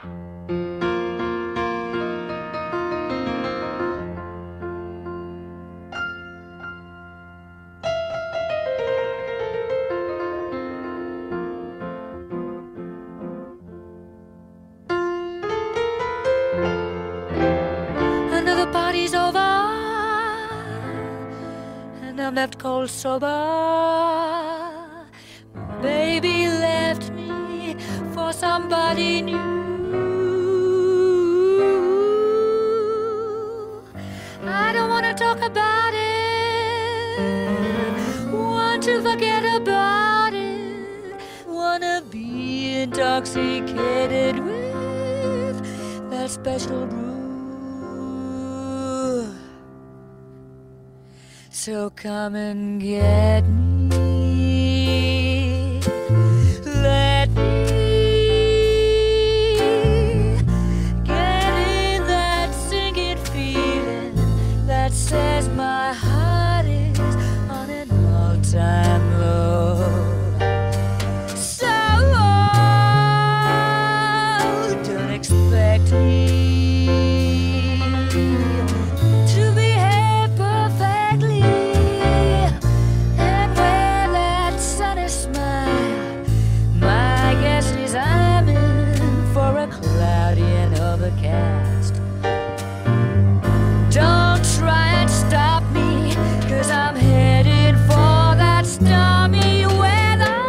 Another party's over, and I'm left cold sober. Baby left me for somebody new. I don't wanna talk about it, want to forget about it, wanna be intoxicated with that special brew. So come and get me, let me get in that sinking feeling that says my heart is on an all-time low. So don't expect me to behave perfectly and wear that sunny smile. My guess is I'm in for a cloudy and overcast. Don't try and stop me, 'cause I'm headed for that stormy weather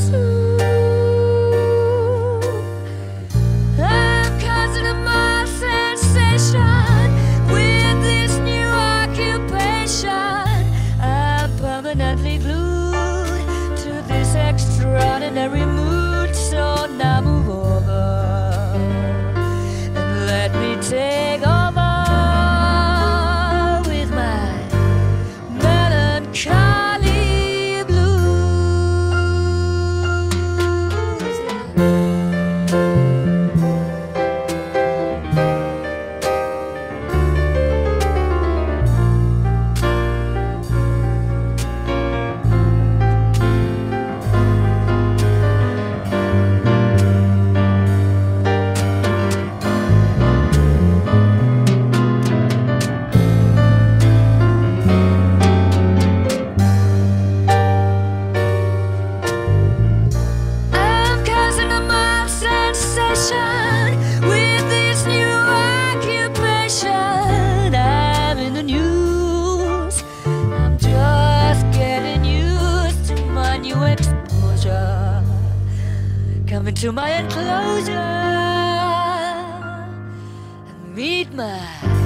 soon. I'm causing a mild sensation with this new occupation. I'm permanently glued to this extraordinary mood. So now move over and let me take over with my melancholy blues. I'm causing a mild sensation with this new occupation. I'm in the news. I'm just getting used to my new exposure. Come into my enclosure and meet my